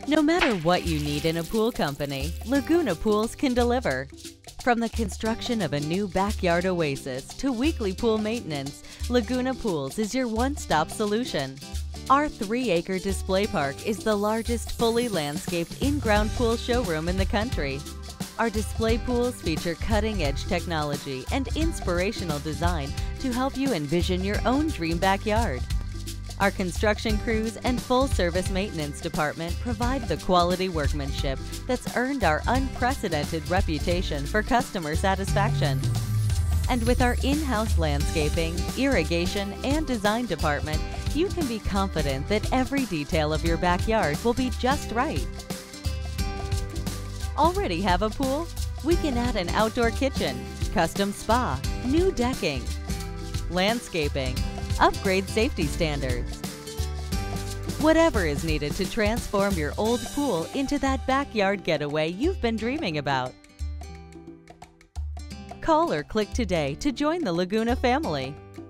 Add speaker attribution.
Speaker 1: No matter what you need in a pool company, Laguna Pools can deliver. From the construction of a new backyard oasis to weekly pool maintenance, Laguna Pools is your one-stop solution. Our 3-acre display park is the largest fully landscaped in-ground pool showroom in the country. Our display pools feature cutting-edge technology and inspirational design to help you envision your own dream backyard. Our construction crews and full-service maintenance department provide the quality workmanship that's earned our unprecedented reputation for customer satisfaction. And with our in-house landscaping, irrigation, and design department, you can be confident that every detail of your backyard will be just right. Already have a pool? We can add an outdoor kitchen, custom spa, new decking, landscaping, upgrade safety standards. Whatever is needed to transform your old pool into that backyard getaway you've been dreaming about. Call or click today to join the Laguna family.